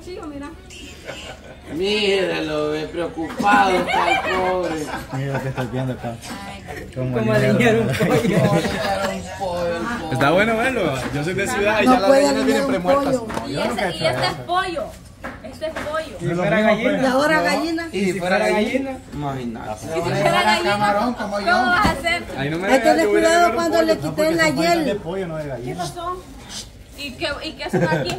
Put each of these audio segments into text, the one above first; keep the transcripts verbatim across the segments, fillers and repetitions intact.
cuchillo, mira. Míralo, ve, preocupado está el pobre. Mira que estoy viendo acá. Como alinear un pollo. Está bueno verlo. Yo soy de ciudad y No ya las puede gallinas vienen alinear un premuertas. pollo. Y, ese, y este es pollo. Este es pollo. Si fuera gallina. Y ahora gallina. Y si fuera gallina, imagínate. Si fuera gallina, ¿cómo vas a hacer? Ahí no me Hay que dejas, tener yo voy a cuidado agarrar un cuando pollo. le quiten la De hiel. pollo, no de gallina. ¿Y qué, ¿Y qué son aquí?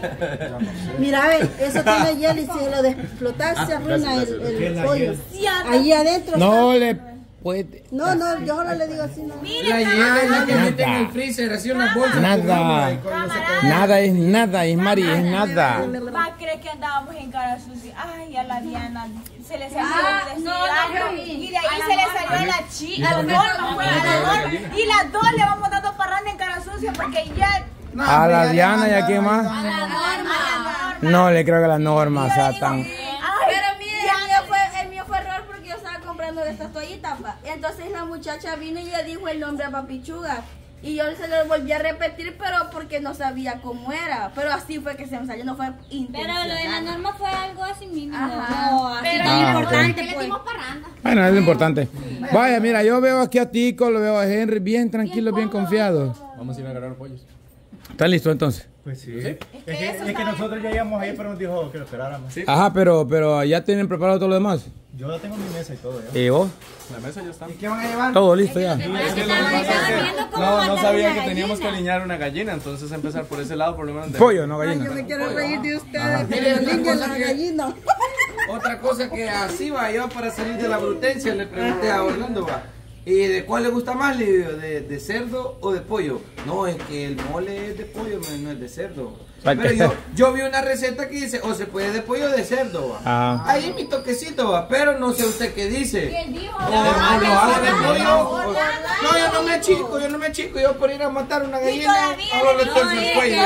Mira, ve, eso tiene hiel y si lo explotas se arruina el, el pollo. Ahí adentro. No está. le puede. No, no, yo solo le digo así. No. La hiel es la que meten en el freezer, así unas bolsas. Nada, nada es nada, es Mari, es nada. Va a creer que andábamos en cara sucia. Ay, a la Diana se le salió Ah, de no, cigarro. no, Y de ahí se le salió a la chica, a la Norma, fue a la Norma. Y las dos le vamos dando parranda en cara sucia porque ya. A la Diana y a quién más. A la Norma. No le creo que la Norma sea tan. Pero mire, el mío, fue, el mío fue error porque yo estaba comprando estas toallitas, va. Entonces la muchacha vino y le dijo el nombre a Papichuga. Y yo se lo volví a repetir, pero porque no sabía cómo era. Pero así fue que se me salió, no fue intencional. Pero lo de la norma fue algo así mínimo. Ajá. No, así Pero tan Ah, importante, le pues. dimos parranda. Bueno, es lo importante. Vaya, mira, yo veo aquí a Tico, lo veo a Henry, bien tranquilo, bien confiado. Vamos a ir a agarrar pollos. ¿Está listo entonces? Pues sí. Es que, es que nosotros ya íbamos ahí, pero nos dijo que lo esperáramos. Sí. Ajá, pero, pero ya tienen preparado todo lo demás. Yo ya tengo mi mesa y todo. ¿ya? ¿Y vos? La mesa ya está. ¿Qué van a llevar? Todo listo ya. Es que lo que pasa es que no, no sabía que teníamos que alinear una gallina, entonces empezar por ese lado por lo menos. de- Pollo, no Ay, gallina. yo me quiero reír de ustedes, pero limpia la gallina. Otra cosa que así va, yo para salir de la brutencia le pregunté a Orlando, va, ¿y de cuál le gusta más? Le digo, ¿de, de cerdo o de pollo? No, es que el mole es de pollo, no es de cerdo. Pero yo, yo vi una receta que dice, o se puede de pollo o de cerdo, va. Ah. Ahí mi toquecito, va, pero no sé usted qué dice. ¿Quién dijo? O lo hago de pollo. o- No, yo no me achico, yo no me achico, yo por ir a matar una gallina, hago lo torzo el cuello.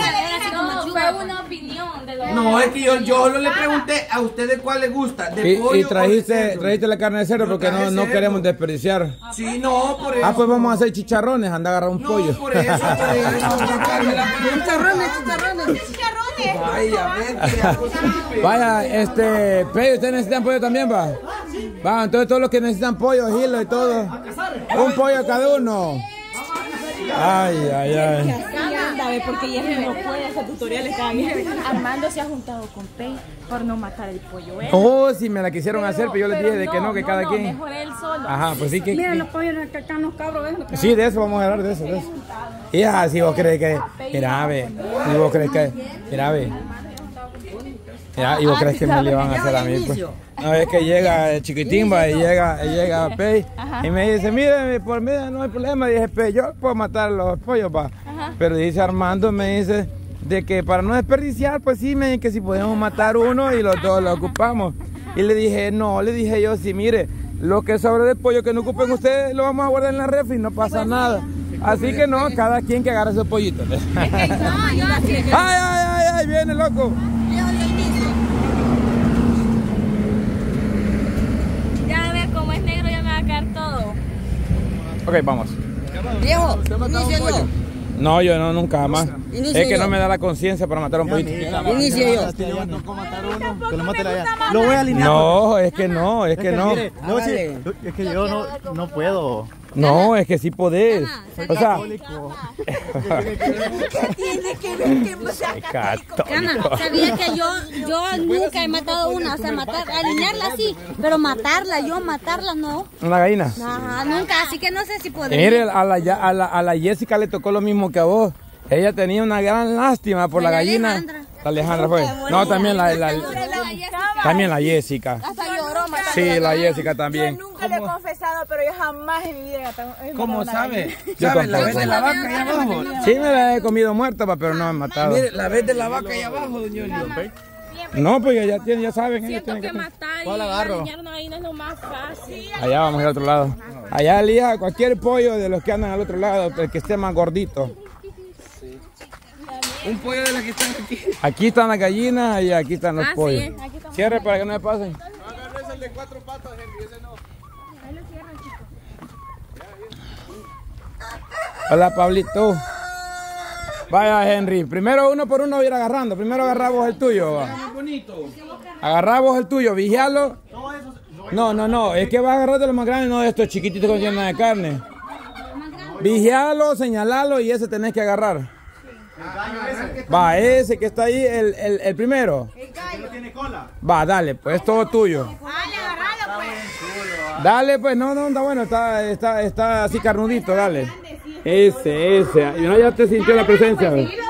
No, fue una opinión de los. No, es que yo, yo solo le pregunté a usted de cuál le gusta, de Y, pollo y o de trajiste, cerdo. trajiste la carne de cerdo Yo porque no, traje no cerdo. queremos desperdiciar. Sí, no, por eso. Ah, pues vamos a hacer chicharrones, anda a agarrar un No, pollo. por eso, por eso, sacarme la Chicharrones, chicharrones. Chicharrones. Vaya, vete. Vaya, este, Pedro, ¿ustedes necesitan pollo también, va? Va, entonces todos los que necesitan pollo, hilo y todo. Un pollo cada uno. Ay, ay, ay. Porque ya no puede hacer tutoriales cada día. Armando se ha juntado con Pei por no matar el pollo. ¿eh? Oh, si me la quisieron hacer, pero yo les dije de que no, que cada no, quien. Mejor él solo. Ajá, pues sí que. Miren los pollos que acá los cabros, ¿ven? Sí, de eso vamos a hablar, de eso, de eso. Hija, si vos crees que. Mira, ve. Si vos crees que. Mira, ve. Mira, y vos crees que me le van a hacer a mí, pues. No, es que llega el chiquitín, va, y llega, y llega Pei, y me dice, mire, por mí no hay problema. Dije, Pei, yo puedo matar los pollos, va. Pero dice Armando, me dice, de que para no desperdiciar, pues sí, me dice que si podemos matar uno y los dos lo ocupamos. Y le dije, no, le dije yo, sí, mire, lo que sobre del pollo que no ocupen ustedes, lo vamos a guardar en la refri, no pasa nada. Así que no, cada quien que agarre su pollito. Ay, ay, ay, ay, viene loco. Ya ve cómo es negro, ya me va a caer todo. Ok, vamos. Viejo, inicio yo. No, yo no, nunca jamás. Inicio Es que yo. no me da la conciencia para matar a un pollito. Inicio yo. Que lo mate la gallina. Lo voy a alinear. No, es que no, es que no. Mire, no, sí, es que yo no, no puedo. No, es que sí podés. O sea, Tiene que ver que me sea Cana, sabía que yo, yo nunca he matado una, o sea, matar, alinearla sí, pero matarla, yo matarla no. una gallina. Ajá, nunca, así que no sé si podría. Mire, a la, a, la, a la Jessica le tocó lo mismo que a vos. Ella tenía una gran lástima por la, La gallina. Alejandra. La Alejandra fue. No, también la, la, también la Jessica. Hasta lloró matando. Sí, la Jessica también. Yo nunca le he confesado, pero yo jamás en mi vida he matado ¿Cómo una sabe? Yo ¿Sabe la tampoco. vez de la vaca ahí abajo? Sí, me la he comido muerta, pa, pero no me han matado. Mire, la vez de la vaca ahí abajo, doña Olio. No, pues ya, tienen, ya saben. ellos Siento tienen que que- matar y ¿Cuál agarro? alinear una gallina es lo más fácil. Allá vamos al otro lado. Allá elija cualquier pollo de los que andan al otro lado, el que esté más gordito. Un pollo de la que están aquí. Aquí están las gallinas y aquí están los Ah, sí, pollos. aquí estamos. Cierre para que no me pasen. Agarra el de cuatro patas, Henry, ese no. Hola, Pablito. Vaya, Henry. Primero uno por uno ir agarrando. Primero agarramos el tuyo. Va. Agarramos el tuyo, vigialo. No, no, no. Es que va a agarrar de los más grandes, no de estos chiquititos con llena de carne. Vigialo, señalalo y ese tenés que agarrar. Va, ese que está ahí, el, el, el primero. Va, dale, pues es todo tuyo. Dale, pues, no, no, está bueno, está, está, está así carnudito, dale. Ese, ese. Y no, ya te sintió la presencia.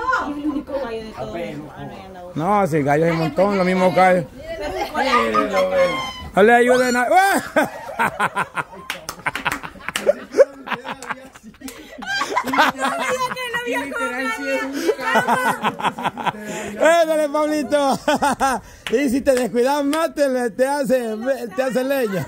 No, si el gallo es un montón, lo mismo gallo. No le ayuden a... ¡Dale, Pablito! Y si te descuidas más, te, te, hace, te hace leña.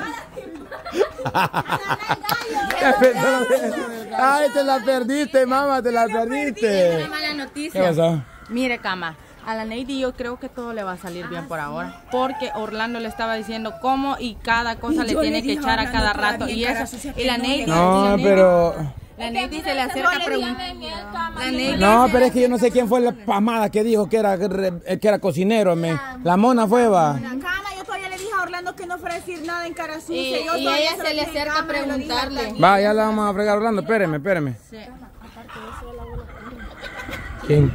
Ay, te la perdiste, mamá, te la perdiste. Una mala noticia. ¿Qué pasó? Mire, Cama, a la Neidy yo creo que todo le va a salir bien por ahora. Porque Orlando le estaba diciendo cómo y cada cosa le tiene que echar a cada rato. Y eso, y la Neidy... No, pero... La Neidy se le acerca a preguntar. No, pero es que yo no sé quién fue la pasmada que dijo que era, que era cocinero. Me. La mona fue, va. Cama, yo todavía le dije a Orlando que no fuera a decir nada en cara sucia. Y, yo y ella se le acerca a preguntarle. Va, ya la vamos a fregar a Orlando. Espéreme, espéreme. Sí. ¿Quién?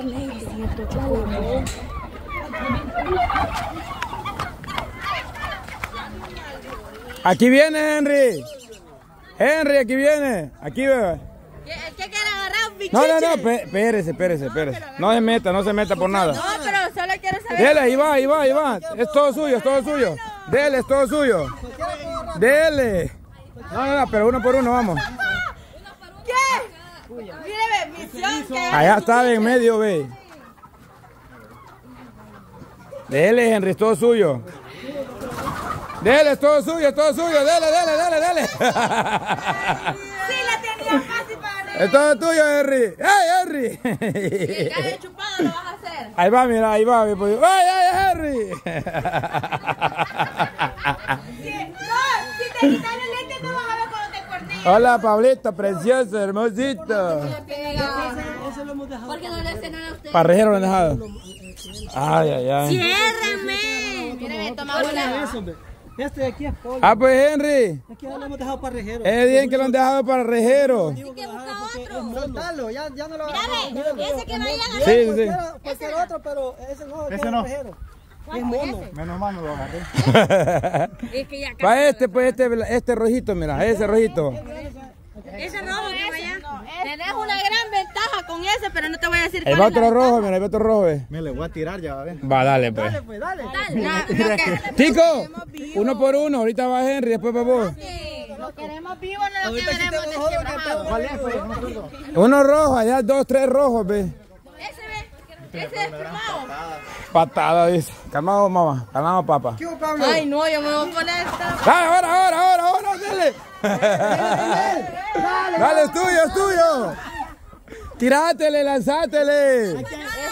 Aquí viene Henry. Henry, aquí viene. Aquí, bebé. ¿Qué, qué quiere agarrar, un bichiche? No, no, no, espérese, espérese, espérese. No se meta, no se meta por nada. No, pero solo quiero saber. Dele, ahí va, ahí va, ahí va. Es todo suyo, es todo suyo. Dele, es todo suyo. Dele. No, no, no, pero uno por uno, vamos. ¿Qué? Mire, misión que... Allá está en medio, ve. Dele, Henry, es todo suyo. Dele, es todo suyo, es todo suyo. Dele, dele, dele, dele. Sí, la tenía fácil para... Es todo tuyo, Henry. ¡Ay, Henry! El gallo chupado lo vas a hacer. Ahí va, mira, ahí va. ¡Ay, ay, Henry! No, si te quitas los lentes no vas a ver cuando te cortes. Hola, Pablito, precioso, hermosito. ¿Por qué no le hacen nada a usted? Parrejero lo han dejado. Ay, ay, ay. ¡Ciérrenme! Mire, toma una. Este de aquí es pollo. Ah, pues Henry. Aquí ya lo hemos dejado para rejero. Es bien que lo han dejado para rejero. Hay que buscar otro. Soltarlo, ya, ya no lo Mira, ese que vaya a Sí, sí, sí. Cualquier otro, pero ese no. Ese no. Rejero. Es mono. Menos mal no lo agarré. Es que ya Va este, pues este, este rojito, mira, ese rojito. ese rojo que vaya. Tenés una gran ventaja con ese, pero no te voy a decir Ahí cuál va es la otro rojo, ventaja. mira, ahí va otro rojo, ve. Me le voy a tirar ya, a ver. Va, dale, pues. Dale, pues, dale. No, lo que- Tico, uno por uno, ahorita va Henry, después va vos. Lo queremos vivo, no lo queremos desquebrajado. ¿Cuál es, pues? Uno rojo, allá dos, tres rojos, ve. Ese ve, ese es plumado. Patada, dice. Calmado, mamá, calmado, papá. Ay, no, yo me voy a poner esta. Dale, ahora, ahora, ahora, ahora, dale. Dale, es tuyo, es tuyo. Tirátele, lanzátele. Esa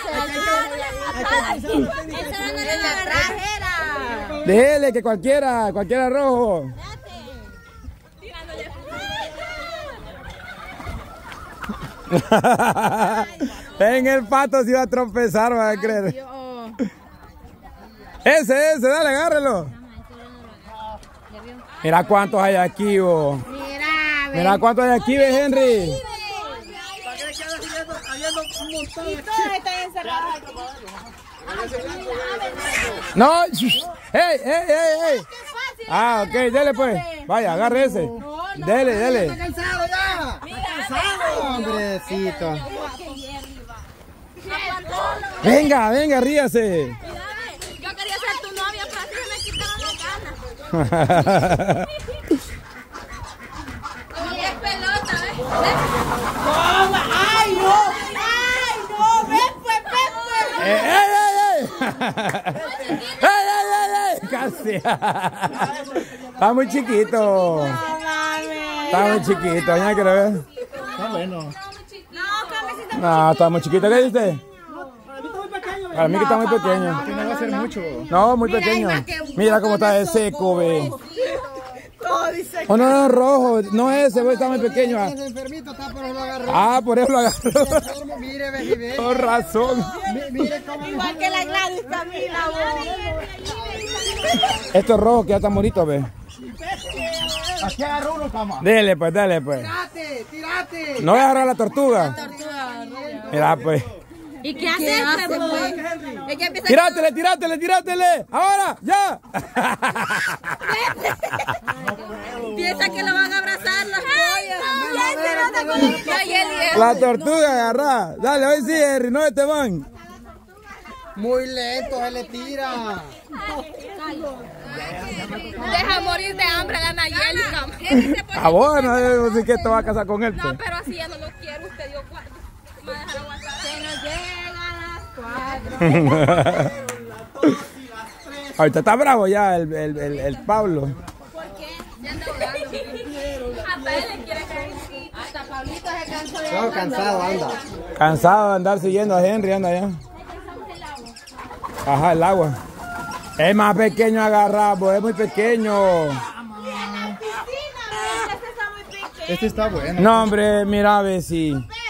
no es la rajera. Déjele que cualquiera, cualquiera rojo. En el pato se iba a tropezar, va a creer. Ese, ese, dale, agárrelo. Mira cuántos hay aquí, vos. Mira, Mira cuántos hay aquí, ve, Henry. y todos están encerrados. No, ¡hey, hey, hey, hey! Ah, ok, dele pues. Vaya, agarre ese. Dele, dele. ¡Cansado ya! ¡Cansado, hombrecito! Venga, venga, ríase. Yo quería ser tu novia, pero así se me quitaron las ganas. Y es pelota, ¿ves? ¡Ay, no! ¡Ay, no! ¡Ven, pues, ven, pues! ¡Ey, ey, ey! ¡Ey, ey, ey, ey! Casi. Está muy chiquito. Está muy chiquito, ¿ya que lo ves? Está bueno. No, está muy chiquito. ¿Qué dice? Para mí que está muy pequeño. Que no va a ser mucho. No, muy pequeño. Mira cómo está de seco, ve. Todo dice. Oh, no, no, rojo. No ese, güey, está muy pequeño. Ah, Ese enfermito está, pero lo agarró. ah por eso lo agarró. Mire, ve, ve. Con razón. Mi- Mire cómo. Igual que la Gladys Camila, Esto es rojo, que ya está bonito, ve. Aquí agarró uno, cama. Dele, pues, dale, pues. Tirate, tirate. No voy a agarrar la tortuga. Mira, pues. ¿Y qué hace este, pues? Es que empieza Tirátele, tirátele, tirátele. Ahora, ya. piensa que lo van a abrazar las pollas. La tortuga agarrá. Dale, hoy sí, Henry, no este van. Muy lento, se le tira. Deja morir de hambre a la Nayeli. Ah, bueno, yo sé que esto va a casar con él. No, pues. pero así ya no lo quiero. Usted dio cuatro. Me va a dejar aguantar. Se nos llegan las cuatro. Ahorita está bravo ya el, el, el, el Pablo. ¿Por qué? Ya anda orando. Hasta él le quiere caer. Hasta Pablito se cansó de No, cansado anda. Cansado de andar siguiendo a Henry, anda allá. Ajá, el agua. Es más pequeño agarrado, es muy pequeño. Este está bueno. No, hombre, mira a ver si.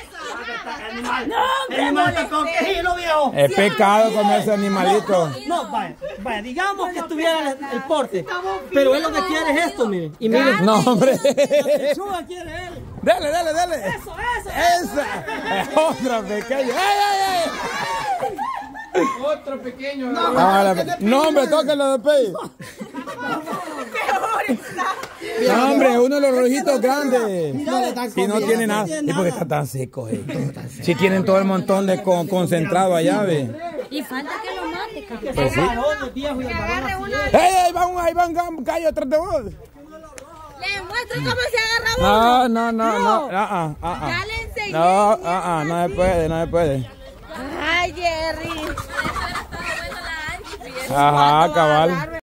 Es pecado comer ese animalito. No, vaya, vaya, digamos que tuviera el, el porte, pero él lo que quiere es esto, mire. Y mire, No, hombre. pechuga quiere él. Dale, dale, dale. Eso, eso. Esa. Es otra pequeña. ¡Ey, ey, ey! Otro pequeño. Ah, la- No, hombre, tóquenlo de pey. No, hombre, uno de los rojitos grandes. Si no tiene nada. ¿Y por qué está tan seco, eh? Si tienen todo el montón de con- concentrado allá, ve. Y falta que lo mate, cabrón. Pues sí. ¡Ey, ey! Va un, ahí va un gallo atrás de vos. Le muestro cómo se agarra No, no, no, no. Ah, ah, ah, ah. Ya le enseñé. No, ah, ah, no se puede, no se puede. Ay, Jerry. Ajá, cabal.